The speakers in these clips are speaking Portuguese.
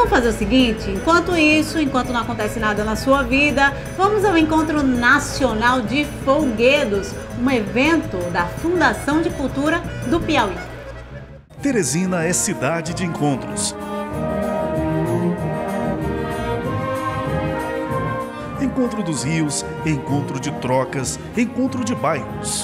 vamos fazer o seguinte, enquanto não acontece nada na sua vida, vamos ao Encontro Nacional de Folguedos, um evento da Fundação de Cultura do Piauí. Teresina é cidade de encontros. Encontro dos rios, encontro de trocas, encontro de bairros.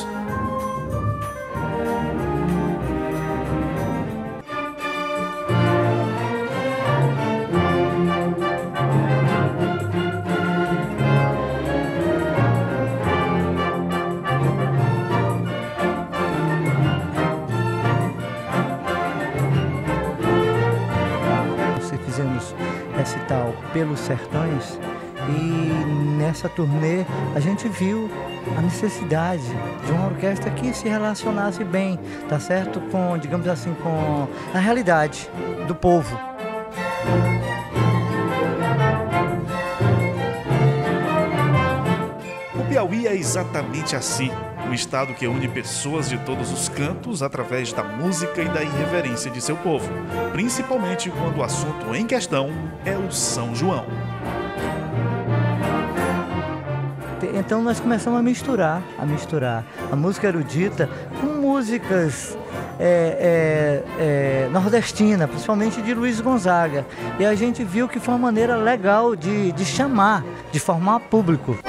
Fizemos recital pelos sertões e nessa turnê a gente viu a necessidade de uma orquestra que se relacionasse bem, tá certo? Com, digamos assim, com a realidade do povo. O Piauí é exatamente assim. Um estado que une pessoas de todos os cantos através da música e da irreverência de seu povo, principalmente quando o assunto em questão é o São João. Então nós começamos a misturar a música erudita com músicas nordestina, principalmente de Luiz Gonzaga. E a gente viu que foi uma maneira legal de chamar, de formar público.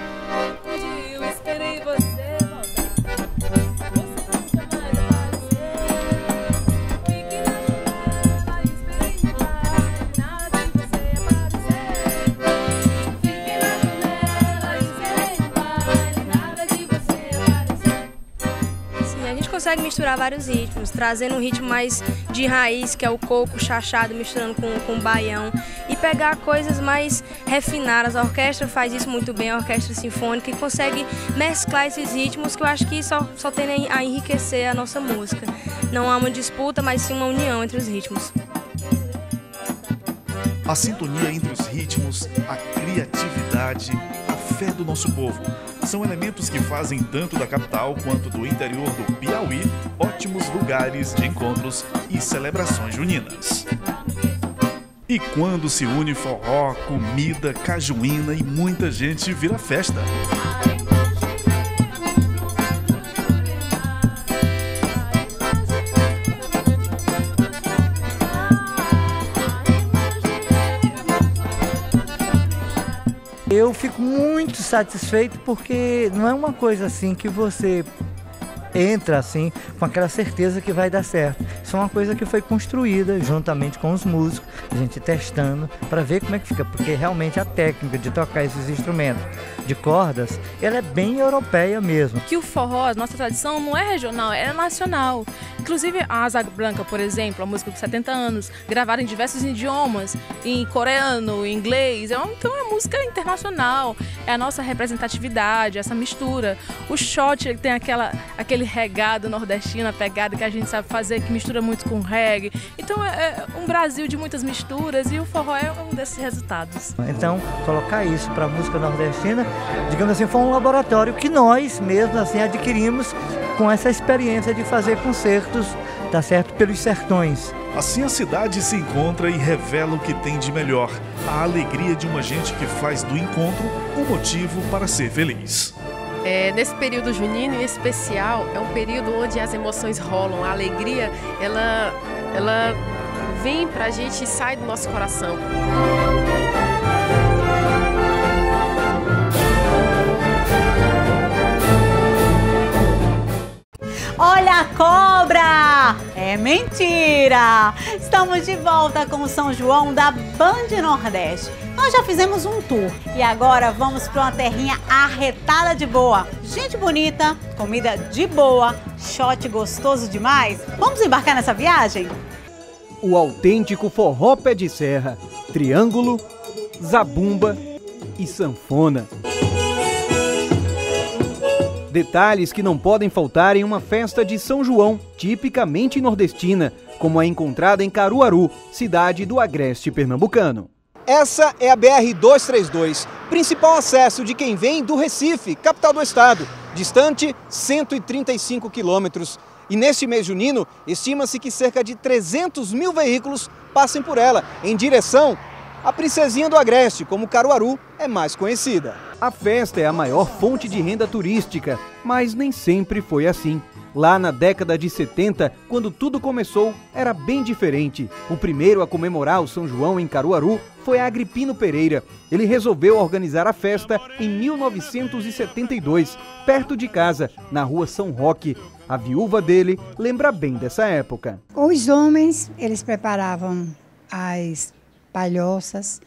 Consegue misturar vários ritmos, trazendo um ritmo mais de raiz, que é o coco chachado, misturando com o baião, e pegar coisas mais refinadas. A orquestra faz isso muito bem, a orquestra sinfônica, e consegue mesclar esses ritmos que eu acho que só tem a enriquecer a nossa música. Não há uma disputa, mas sim uma união entre os ritmos. A sintonia entre os ritmos, a criatividade, a fé do nosso povo são elementos que fazem tanto da capital quanto do interior do Piauí ótimos lugares de encontros e celebrações juninas. E quando se une forró, comida, cajuína e muita gente, vira festa. Eu fico muito satisfeito porque não é uma coisa assim que você entra assim com aquela certeza que vai dar certo. Isso é uma coisa que foi construída juntamente com os músicos, a gente testando para ver como é que fica, porque realmente a técnica de tocar esses instrumentos de cordas, ela é bem europeia mesmo. Que o forró, a nossa tradição, não é regional, é nacional. Inclusive a Asa Branca, por exemplo, a música dos 70 anos, gravada em diversos idiomas, em coreano, em inglês, então é música internacional, é a nossa representatividade, essa mistura. O shot, ele tem aquele regado nordestino, a pegada que a gente sabe fazer, que mistura muito com reggae. Então é um Brasil de muitas misturas e o forró é um desses resultados. Então, colocar isso para a música nordestina, digamos assim, foi um laboratório que nós mesmos assim adquirimos com essa experiência de fazer concertos, tá certo, pelos sertões. Assim a cidade se encontra e revela o que tem de melhor, a alegria de uma gente que faz do encontro um motivo para ser feliz. Nesse período junino em especial, é um período onde as emoções rolam, a alegria, ela vem pra gente e sai do nosso coração. Olha a cobra! É mentira! Estamos de volta com o São João da Band Nordeste. Nós já fizemos um tour e agora vamos para uma terrinha arretada de boa. Gente bonita, comida de boa, shot gostoso demais. Vamos embarcar nessa viagem? O autêntico forró pé de serra, triângulo, zabumba e sanfona. Detalhes que não podem faltar em uma festa de São João, tipicamente nordestina, como a encontrada em Caruaru, cidade do agreste pernambucano. Essa é a BR-232, principal acesso de quem vem do Recife, capital do estado, distante 135 quilômetros. E neste mês junino, estima-se que cerca de 300 mil veículos passem por ela, em direção à Princesinha do Agreste, como Caruaru é mais conhecida. A festa é a maior fonte de renda turística, mas nem sempre foi assim. Lá na década de 70, quando tudo começou, era bem diferente. O primeiro a comemorar o São João em Caruaru foi Agripino Pereira. Ele resolveu organizar a festa em 1972, perto de casa, na rua São Roque. A viúva dele lembra bem dessa época. Os homens, eles preparavam as palhoças,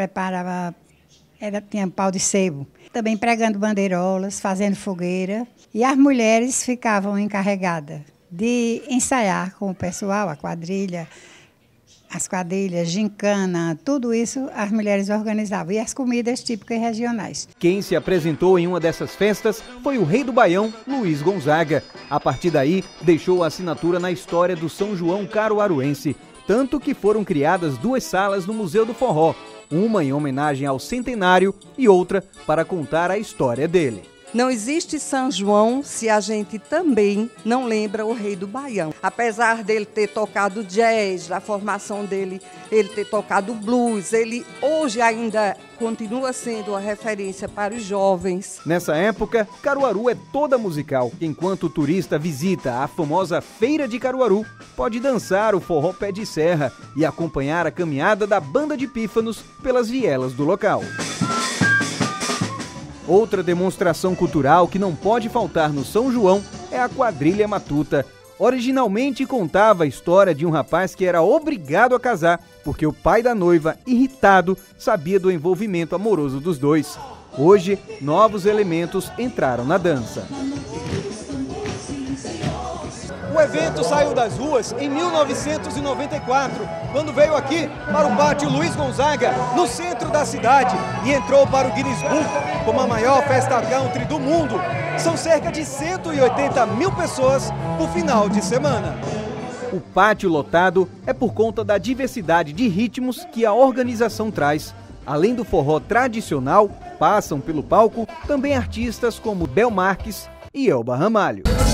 tinha pau de sebo, também pregando bandeirolas, fazendo fogueira. E as mulheres ficavam encarregadas de ensaiar com o pessoal, as quadrilhas, gincana, tudo isso as mulheres organizavam. E as comidas típicas regionais. Quem se apresentou em uma dessas festas foi o rei do Baião, Luiz Gonzaga. A partir daí, deixou a assinatura na história do São João caruaruense. Tanto que foram criadas 2 salas no Museu do Forró, uma em homenagem ao centenário e outra para contar a história dele. Não existe São João se a gente também não lembra o rei do Baião. Apesar dele ter tocado jazz, da formação dele, ele ter tocado blues, ele hoje ainda continua sendo uma referência para os jovens. Nessa época, Caruaru é toda musical. Enquanto o turista visita a famosa Feira de Caruaru, pode dançar o forró pé de serra e acompanhar a caminhada da Banda de Pífanos pelas vielas do local. Outra demonstração cultural que não pode faltar no São João é a quadrilha matuta. Originalmente contava a história de um rapaz que era obrigado a casar, porque o pai da noiva, irritado, sabia do envolvimento amoroso dos dois. Hoje, novos elementos entraram na dança. O evento saiu das ruas em 1994, quando veio aqui para o Pátio Luiz Gonzaga, no centro da cidade, e entrou para o Guinness Book como a maior festa country do mundo. São cerca de 180 mil pessoas por final de semana. O pátio lotado é por conta da diversidade de ritmos que a organização traz. Além do forró tradicional, passam pelo palco também artistas como Bel Marques e Elba Ramalho.